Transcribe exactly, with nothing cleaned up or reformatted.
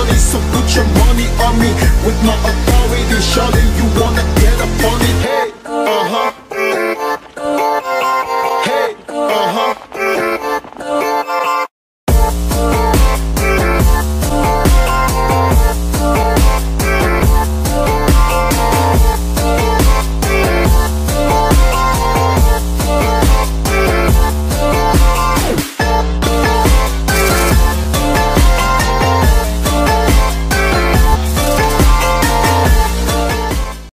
money, so put your money on me. With my authority, surely you wanna get up on it. Hey, uh-huh.